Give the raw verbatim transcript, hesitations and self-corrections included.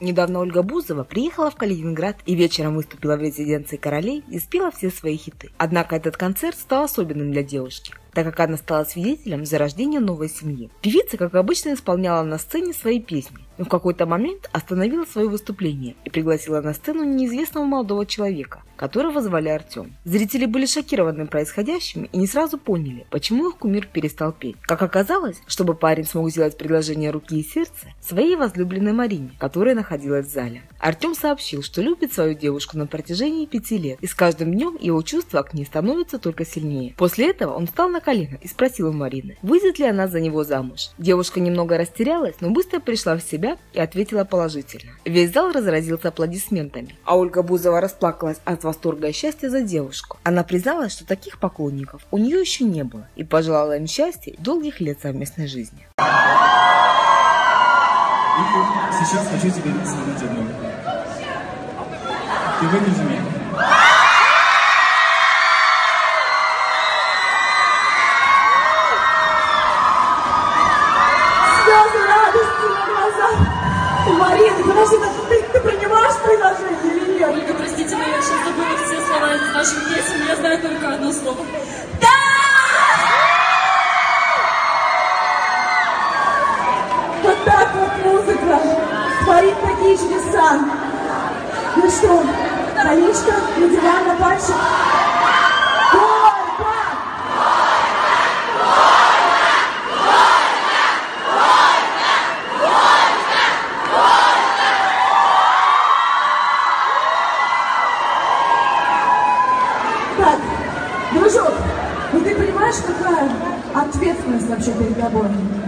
Недавно Ольга Бузова приехала в Калининград и вечером выступила в резиденции королей и спела все свои хиты. Однако этот концерт стал особенным для девушки, так как она стала свидетелем зарождения новой семьи. Певица, как обычно, исполняла на сцене свои песни, но в какой-то момент остановила свое выступление и пригласила на сцену неизвестного молодого человека, которого звали Артем. Зрители были шокированы происходящим и не сразу поняли, почему их кумир перестал петь. Как оказалось, чтобы парень смог сделать предложение руки и сердца своей возлюбленной Марине, которая находилась в зале. Артем сообщил, что любит свою девушку на протяжении пяти лет, и с каждым днем его чувства к ней становятся только сильнее. После этого он встал на колено и спросил у Марины, выйдет ли она за него замуж. Девушка немного растерялась, но быстро пришла в себя и ответила положительно. Весь зал разразился аплодисментами, а Ольга Бузова расплакалась от восторга и счастья за девушку. Она призналась, что таких поклонников у нее еще не было, и пожелала им счастья и долгих лет совместной жизни. И сейчас хочу тебе сказать одно. Ты выдержи меня. Слезы радости на глазах. Марина, подожди, ты, ты принимаешь предложение или нет? Ольга, простите, но я сейчас забыла все слова из ваших песен, я знаю только одно слово. Да! Вот так вот музыка творит такие чудеса. Ну что, колечко надеваем на пальчик. Горько! Так, дружок, ну ты понимаешь, какая ответственность вообще перед тобой?